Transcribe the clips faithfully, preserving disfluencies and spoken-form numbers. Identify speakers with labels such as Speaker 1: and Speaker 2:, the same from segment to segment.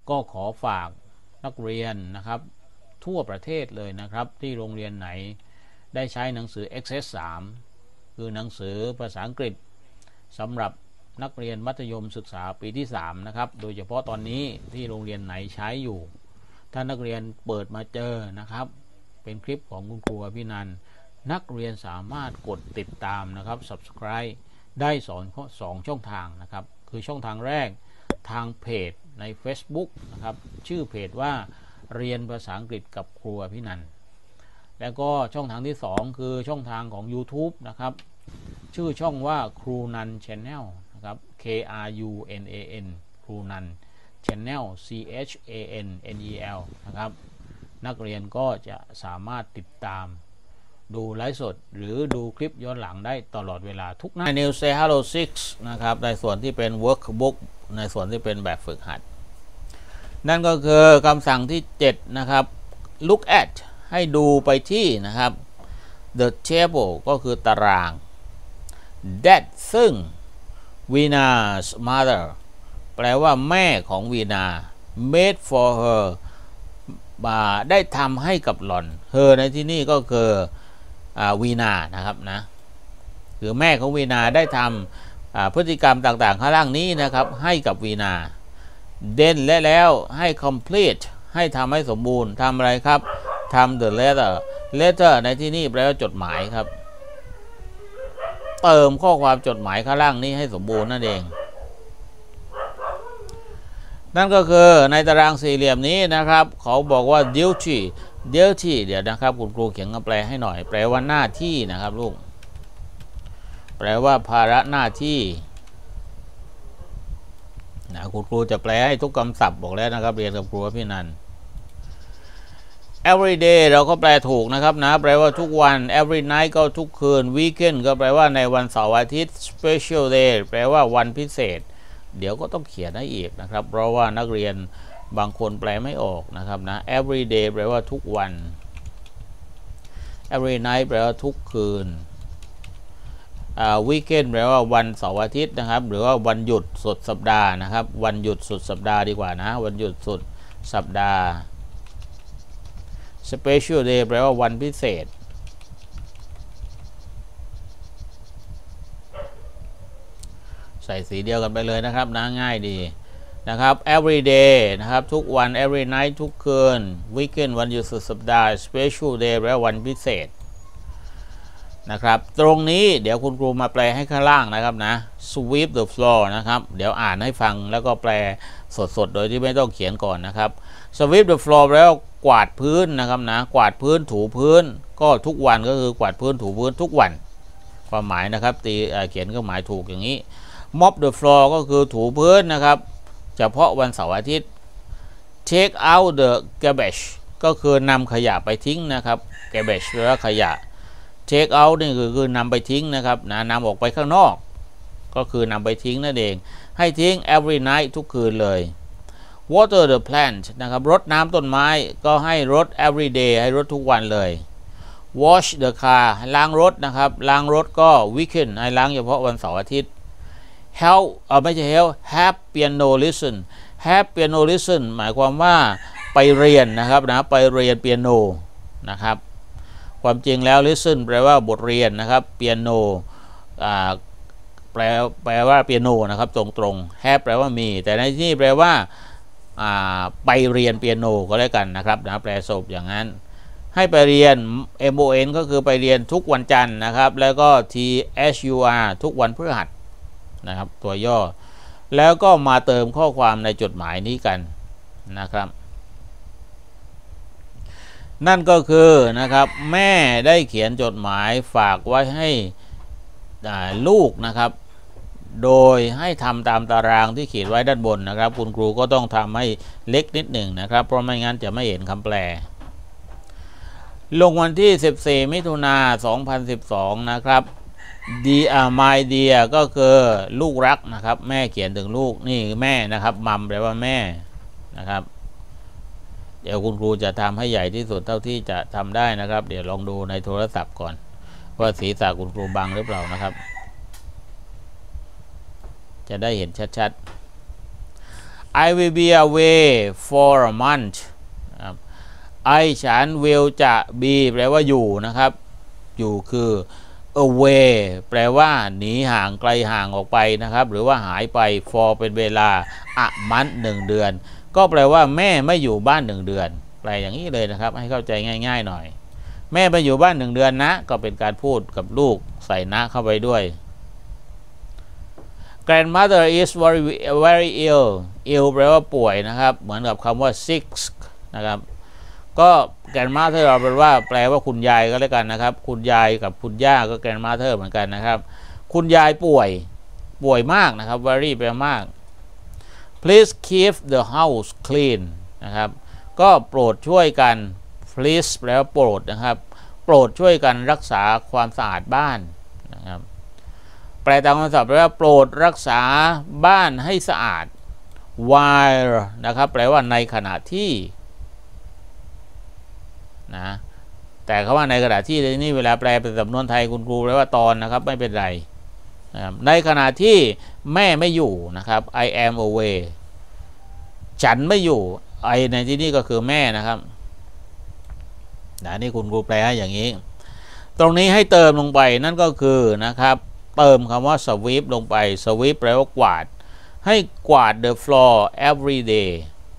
Speaker 1: ก็ขอฝากนักเรียนนะครับทั่วประเทศเลยนะครับที่โรงเรียนไหนได้ใช้หนังสือ เอ็กเซส สาม คือหนังสือภาษาอังกฤษสำหรับนักเรียนมัธยมศึกษาปีที่สามนะครับโดยเฉพาะตอนนี้ที่โรงเรียนไหนใช้อยู่ถ้านักเรียนเปิดมาเจอนะครับเป็นคลิปของคุณครูอภินันท์นักเรียนสามารถกดติดตามนะครับ Subscribe ได้สองสองช่องทางนะครับคือช่องทางแรกทางเพจใน Facebook นะครับชื่อเพจว่าเรียนภาษาอังกฤษกับครูอภินันท์แล้วก็ช่องทางที่สองคือช่องทางของ YouTube นะครับชื่อช่องว่าครูนัน Channel นะครับ K R U N A N ครูนัน Channel C H A N N E L นะครับนักเรียนก็จะสามารถติดตามดูไลฟ์สดหรือดูคลิปย้อนหลังได้ตลอดเวลาทุกหน้า New Say Hello ซิกซ์นะครับในส่วนที่เป็น Workbook ในส่วนที่เป็นแบบฝึกหัดนั่นก็คือคำสั่งที่เจ็ดนะครับ Look at ให้ดูไปที่นะครับ The table ก็คือตาราง That ซึ่ง Vina's mother แปลว่าแม่ของวีนา made for her ได้ทำให้กับหล่อน her ในที่นี่ก็คือวีนานะครับนะคือแม่ของวีนาได้ทำพฤติกรรมต่างๆข้างล่างนี้นะครับให้กับวีนา then และแล้วให้ complete ให้ทำให้สมบูรณ์ทำอะไรครับทำ the letter letter ในที่นี่แปลว่าจดหมายครับเติมข้อความจดหมายข้างล่างนี้ให้สมบูรณ์นั่นเองนั่นก็คือในตารางสี่เหลี่ยมนี้นะครับเขาบอกว่า duty duty เดี๋ยวนะครับคุณครูเขียนคำแปลให้หน่อยแปลว่าหน้าที่นะครับลูกแปลว่าภาระหน้าที่นะคุณครูจะแปลให้ทุกคำศัพท์บอกแล้วนะครับเรียนกับครูพี่นัน every day เราก็แปลถูกนะครับนะแปลว่าทุกวัน every night ก็ทุกคืน weekend ก็แปลว่าในวันเสาร์อาทิตย์ special day แปลว่าวันพิเศษเดี๋ยวก็ต้องเขียนให้อีกนะครับเพราะว่านักเรียนบางคนแปลไม่ออกนะครับนะ every day แปลว่าทุกวัน every night แปลว่าทุกคืนweekend แปลว่าวันเสาร์อาทิตย์นะครับหรือว่าวันหยุดสุดสัปดาห์นะครับวันหยุดสุดสัปดาห์ดีกว่านะวันหยุดสุดสัปดาห์ special day แปลว่าวันพิเศษใส่สีเดียวกันไปเลยนะครับนะง่ายดีนะครับ every day นะครับทุกวัน every night ทุกคืน weekend วันหยุดสุดสัปดาห์ special day แปลว่าวันพิเศษนะครับตรงนี้เดี๋ยวคุณครูมาแปลให้ข้างล่างนะครับนะ sweep the floor นะครับเดี๋ยวอ่านให้ฟังแล้วก็แปลสดๆโดยที่ไม่ต้องเขียนก่อนนะครับ sweep the floor แล้วกวาดพื้นนะครับนะกวาดพื้นถูพื้นก็ทุกวันก็คือกวาดพื้นถูพื้นทุกวันความหมายนะครับตีเขียนก็หมายถูกอย่างนี้ mop the floor ก็คือถูพื้นนะครับเฉพาะวันเสาร์อาทิตย์ take out the garbage ก็คือนำขยะไปทิ้งนะครับ garbage หรือขยะtake out นี่คือคือนำไปทิ้งนะครับนะนำออกไปข้างนอกก็คือนำไปทิ้งนั่นเองให้ทิ้ง every night ทุกคืนเลย water the plant นะครับรดน้ำต้นไม้ก็ให้รด every day ให้รดทุกวันเลย wash the car ล้างรถนะครับล้างรถก็ weekend ให้ล้างเฉพาะวันเสาร์อาทิตย์ help เออไม่ใช่ help have piano lesson have piano lesson หมายความว่าไปเรียนนะครับนะไปเรียนเปียโนนะครับความจริงแล้ว listen แปลว่าบทเรียนนะครับ piano แปลแปลว่าเปียโนนะครับตรงๆ have แปลว่ามีแต่ในที่นี้แปลว่าไปเรียนเปียโนก็แล้วกันนะครับนะแปลสรุปอย่างนั้นให้ไปเรียน mon ก็คือไปเรียนทุกวันจันทร์นะครับแล้วก็ tsur ทุกวันพฤหัสนะครับตัวย่อแล้วก็มาเติมข้อความในจดหมายนี้กันนะครับนั่นก็คือนะครับแม่ได้เขียนจดหมายฝากไว้ให้ลูกนะครับโดยให้ทำตามตารางที่เขียนไว้ด้านบนนะครับคุณครูก็ต้องทำให้เล็กนิดหนึ่งนะครับเพราะไม่งั้นจะไม่เห็นคำแปลลงวันที่สิบสี่มิถุนายนสองพันสิบสองนะครับ dear my dear ก็คือลูกรักนะครับแม่เขียนถึงลูกนี่แม่นะครับมัมแปลว่าแม่นะครับเดี๋ยวคุณครูจะทำให้ใหญ่ที่สุดเท่าที่จะทำได้นะครับเดี๋ยวลองดูในโทรศัพท์ก่อนว่าศีรษะคุณครูบังหรือเปล่านะครับจะได้เห็นชัดๆ I will be away for a month ครับ I ฉัน will จะ be แปลว่าอยู่นะครับอยู่คือ away แปลว่าหนีห่างไกลห่างออกไปนะครับหรือว่าหายไป for เป็นเวลา a month หนึ่งเดือนก็แปลว่าแม่ไม่อยู่บ้านหนึ่งเดือนแปลอย่างนี้เลยนะครับให้เข้าใจง่ายๆหน่อยแม่ไปอยู่บ้านหนึ่งเดือนนะก็เป็นการพูดกับลูกใส่นะเข้าไปด้วย grandmother is very very ill ill แปลว่าป่วยนะครับเหมือนกับคำว่า sick นะครับก็ grandmother เราเป็นว่าแปลว่าคุณยายก็แล้วกันนะครับคุณยายกับคุณย่าก็ grandmother เหมือนกันนะครับคุณยายป่วยป่วยมากนะครับ very แปลมาก please keep the house clean นะครับก็โปรดช่วยกัน please แปลว่าโปรดนะครับโปรดช่วยกันรักษาความสะอาดบ้านนะครับแปลตามคำศัพท์แปลว่าโปรดรักษาบ้านให้สะอาด while นะครับแปลว่าในขณะที่นะแต่คำว่าในขณะที่นี่เวลาแปลเป็นสำนวนไทยคุณครูแปลว่าตอนนะครับไม่เป็นไรนะครับในขณะที่แม่ไม่อยู่นะครับ I am away ฉันไม่อยู่ I ในที่นี้ก็คือแม่นะครับนะนี่คุณครูแปลอย่างนี้ตรงนี้ให้เติมลงไปนั่นก็คือนะครับเติมคำว่า sweep ลงไป sweep แปลว่ากวาดให้กวาด the floor every day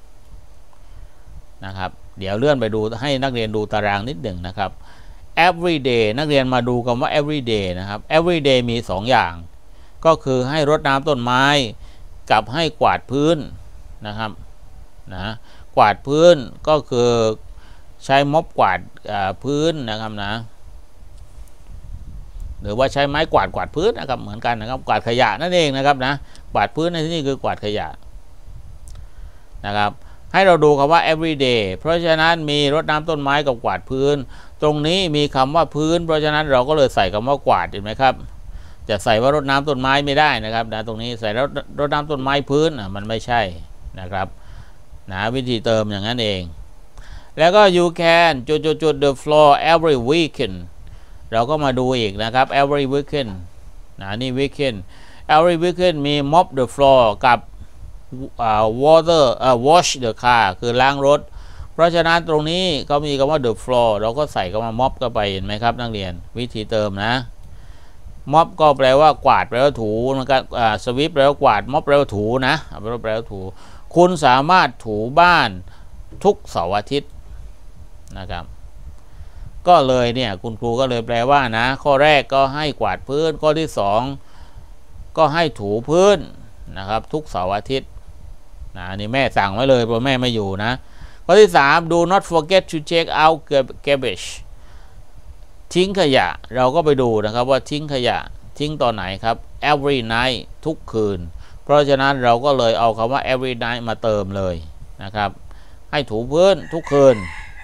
Speaker 1: นะครับเดี๋ยวเลื่อนไปดูให้นักเรียนดูตารางนิดหนึ่งนะครับ every day นักเรียนมาดูคำว่า every day นะครับ every day มีสองอย่างก็คือให้รดน้ำต้นไม้กับให้กวาดพื้นนะครับนะกวาดพื้นก็คือใช้ม็อบกวาดพื้นนะครับนะหรือว่าใช้ไม้กวาดกวาดพื้นนะครับเหมือนกันนะครับกวาดขยะนั่นเองนะครับนะกวาดพื้นในที่นี้คือกวาดขยะนะครับให้เราดูคำว่า everyday เพราะฉะนั้นมีรดน้ำต้นไม้กับกวาดพื้นตรงนี้มีคำว่าพื้นเพราะฉะนั้นเราก็เลยใส่คำว่ากวาดเห็นไหมครับจะใส่ว่ารดน้ำต้นไม้ไม่ได้นะครับนะตรงนี้ใส่รดรดน้ำต้นไม้พื้นมันไม่ใช่นะครับนะวิธีเติมอย่างนั้นเองแล้วก็ you can จุดจุดจุด the floor every weekend เราก็มาดูอีกนะครับ every weekend นะนี่ weekend every weekend มี mop the floor กับ uh, water uh, wash the car คือล้างรถเพราะฉะนั้นตรงนี้เขามีคำว่า the floor เราก็ใส่คำว่า mop เข้าไปเห็นไหมครับนักเรียนวิธีเติมนะ mop ก็แปลว่ากวาดแปลว่าถูนะครับ uh, sweep แปลว่ากวาด mop แปลว่าถูนะแปลว่าแปลว่าถูคุณสามารถถูบ้านทุกเสาร์อาทิตย์นะครับก็เลยเนี่ยคุณครูก็เลยแปลว่านะข้อแรกก็ให้กวาดพื้นข้อที่สองก็ให้ถูพื้นนะครับทุกเสาร์อาทิตย์นะนี่แม่สั่งไว้เลยเพราะแม่ไม่อยู่นะข้อที่สาม do not forget to check out garbage ทิ้งขยะเราก็ไปดูนะครับว่าทิ้งขยะทิ้งตอนไหนครับ every night ทุกคืนเพราะฉะนั้นเราก็เลยเอาคำว่า every night มาเติมเลยนะครับให้ถูพื้นทุกคืน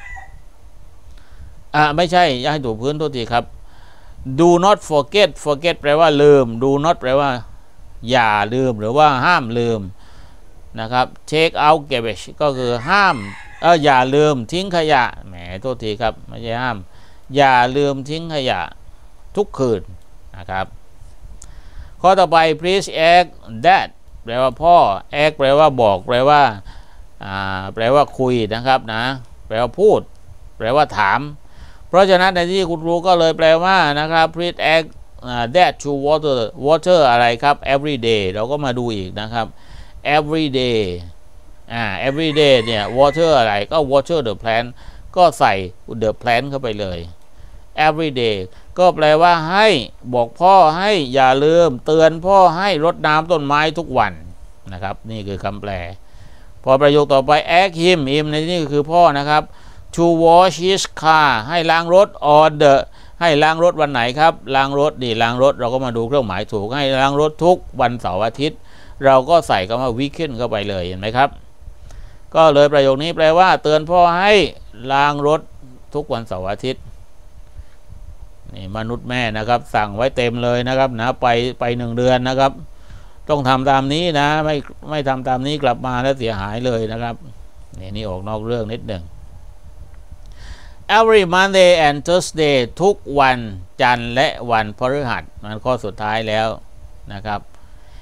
Speaker 1: อ่าไม่ใช่อย่าให้ถูพื้นทุกทีครับ do not forget forget แปลว่าลืม do not แปลว่าอย่าลืมหรือว่าห้ามลืมนะครับ take out garbage ก็คือห้ามเอออย่าลืมทิ้งขยะแหมโทษทีครับไม่ใช่ห้ามอย่าลืมทิ้งขยะทุกคืนนะครับข้อต่อไป please ask that แปลว่าพ่อ ask แปลว่าบอกแปลว่าอ่าแปลว่าคุยนะครับนะแปลว่าพูดแปลว่าถามเพราะฉะนั้นในที่คุณครูก็เลยแปลว่านะครับ please ask that to water water อะไรครับ every day เราก็มาดูอีกนะครับ every day อ่า every day เนี่ย water อะไรก็ water the plant ก็ใส่ the plant เข้าไปเลย every day ก็แปลว่าให้บอกพ่อให้อย่าลืมเตือนพ่อให้รดน้ำต้นไม้ทุกวันนะครับนี่คือคำแปลพอประโยคต่อไป ask him him ในที่นี้คือพ่อนะครับ to wash his car ให้ล้างรถ on the ให้ล้างรถวันไหนครับล้างรถดีล้างรถเราก็มาดูเครื่องหมายถูกให้ล้างรถทุกวันเสาร์อาทิตย์เราก็ใส่คำว่า weekend เข้าไปเลยเห็นไหมครับก็เลยประโยคนี้แปลว่าเตือนพ่อให้ล้างรถทุกวันเสาร์อาทิตย์นี่มนุษย์แม่นะครับสั่งไว้เต็มเลยนะครับนะไปไปหนึ่งเดือนนะครับต้องทำตามนี้นะไม่ไม่ทำตามนี้กลับมาแล้วเสียหายเลยนะครับนี่นี่ออกนอกเรื่องนิดหนึ่ง every Monday and Thursday ทุกวันจันทร์และวันพฤหัสมันข้อสุดท้ายแล้วนะครับ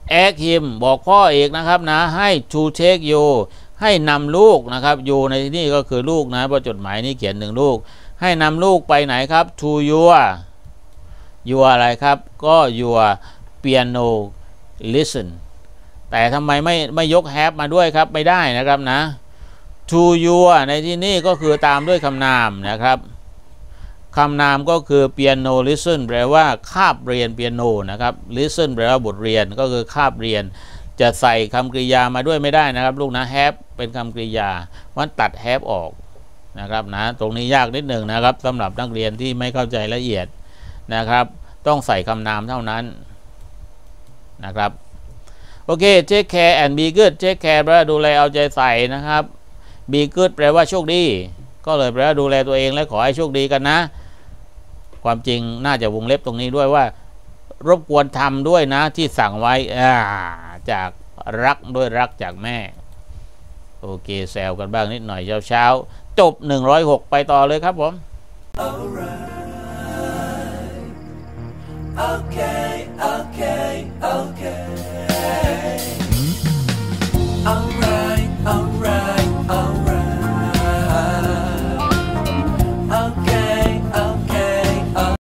Speaker 1: ask him บอกพ่อเอกนะครับนะให้ to take you ให้นำลูกนะครับ you ในที่นี้ก็คือลูกนะเพราะจดหมายนี้เขียนหนึ่งลูกให้นำลูกไปไหนครับ to your your อะไรครับก็ your piano listen แต่ทำไมไม่ไม่ยก have มาด้วยครับไม่ได้นะครับนะ to your ในที่นี้ก็คือตามด้วยคำนามนะครับคำนามก็คือ piano listen แปลว่าคาบเรียนเปียโนนะครับ listen แปลว่าบทเรียนก็คือคาบเรียนจะใส่คำกริยามาด้วยไม่ได้นะครับลูกนะ have เป็นคำกริยามันตัด have ออกนะครับนะตรงนี้ยากนิดหนึ่งนะครับสำหรับนักเรียนที่ไม่เข้าใจละเอียดนะครับต้องใส่คำนามเท่านั้นนะครับโอเค take care and be good take care แปลว่าดูแลเอาใจใส่นะครับ be good แปลว่าโชคดีก็เลยแปลว่าดูแลตัวเองและขอให้โชคดีกันนะความจริงน่าจะวงเล็บตรงนี้ด้วยว่ารบกวนทำด้วยนะที่สั่งไว้จากรักด้วยรักจากแม่โอเคแซวกันบ้างนิดหน่อยเช้าๆจบหนึ่งร้อยหกไปต่อเลยครับผม
Speaker 2: Alright. Okay.